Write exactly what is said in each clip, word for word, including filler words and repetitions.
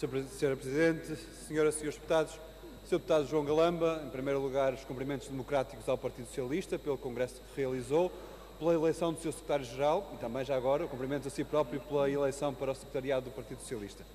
senhora Presidente, senhoras e senhores deputados, senhor Deputado João Galamba, em primeiro lugar, os cumprimentos democráticos ao Partido Socialista pelo Congresso que realizou, pela eleição do seu Secretário-Geral e também, já agora, o cumprimento a si próprio pela eleição para o Secretariado do Partido Socialista.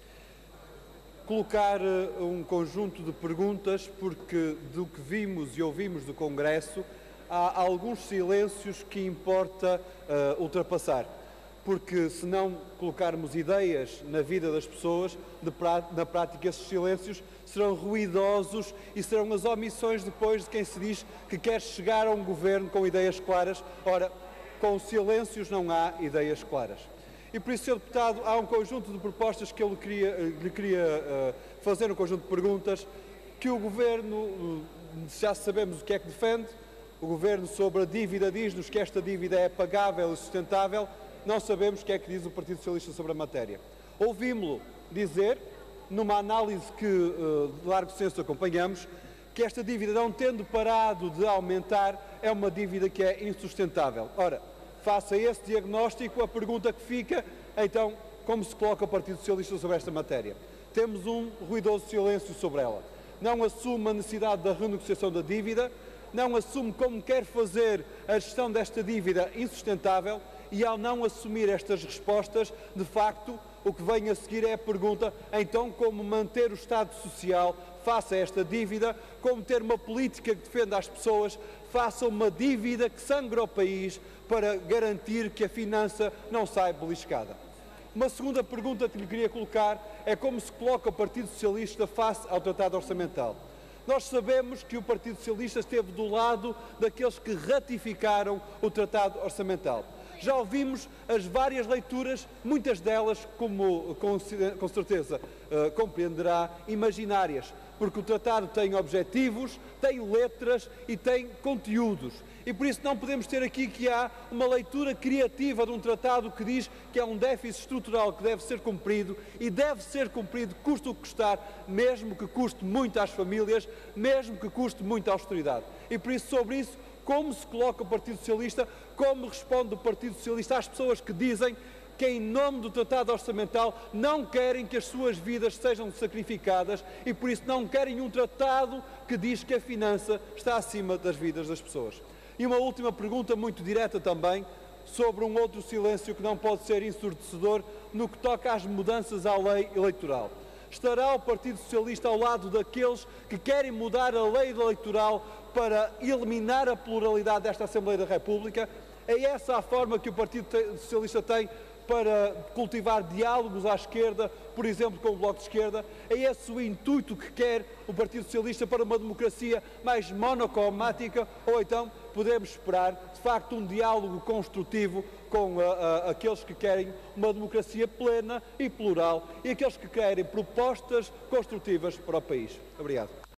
Colocar uh, um conjunto de perguntas, porque do que vimos e ouvimos do Congresso, há alguns silêncios que importa uh, ultrapassar. Porque se não colocarmos ideias na vida das pessoas, na prática esses silêncios serão ruidosos e serão as omissões depois de quem se diz que quer chegar a um governo com ideias claras. Ora, com silêncios não há ideias claras. E por isso, senhor Deputado, há um conjunto de propostas que eu lhe queria, lhe queria uh, fazer, um conjunto de perguntas, que o Governo, uh, já sabemos o que é que defende, o Governo sobre a dívida diz-nos que esta dívida é pagável e sustentável. Não sabemos o que é que diz o Partido Socialista sobre a matéria. Ouvimos-lo dizer, numa análise que uh, de largo senso acompanhamos, que esta dívida, não tendo parado de aumentar, é uma dívida que é insustentável. Ora, face a esse diagnóstico, a pergunta que fica, então, como se coloca o Partido Socialista sobre esta matéria? Temos um ruidoso silêncio sobre ela. Não assume a necessidade da renegociação da dívida, não assume como quer fazer a gestão desta dívida insustentável e, ao não assumir estas respostas, de facto, o que vem a seguir é a pergunta, então, como manter o Estado Social face a esta dívida, como ter uma política que defenda as pessoas face a uma dívida que sangra o país para garantir que a finança não sai beliscada. Uma segunda pergunta que lhe queria colocar é como se coloca o Partido Socialista face ao Tratado Orçamental. Nós sabemos que o Partido Socialista esteve do lado daqueles que ratificaram o Tratado Orçamental. Já ouvimos as várias leituras, muitas delas, como com, com certeza uh, compreenderá, imaginárias, porque o tratado tem objetivos, tem letras e tem conteúdos. E por isso não podemos ter aqui que há uma leitura criativa de um tratado que diz que há um déficit estrutural que deve ser cumprido e deve ser cumprido custe o que custar, mesmo que custe muito às famílias, mesmo que custe muito à austeridade. E por isso, sobre isso, como se coloca o Partido Socialista, como responde o Partido Socialista às pessoas que dizem que, em nome do Tratado Orçamental, não querem que as suas vidas sejam sacrificadas e, por isso, não querem um tratado que diz que a finança está acima das vidas das pessoas. E uma última pergunta, muito direta também, sobre um outro silêncio que não pode ser ensurdecedor no que toca às mudanças à lei eleitoral. Estará o Partido Socialista ao lado daqueles que querem mudar a lei eleitoral para eliminar a pluralidade desta Assembleia da República? É essa a forma que o Partido Socialista tem para cultivar diálogos à esquerda, por exemplo, com o Bloco de Esquerda? É esse o intuito que quer o Partido Socialista para uma democracia mais monocromática? Ou então podemos esperar, de facto, um diálogo construtivo com a, a, aqueles que querem uma democracia plena e plural e aqueles que querem propostas construtivas para o país? Obrigado.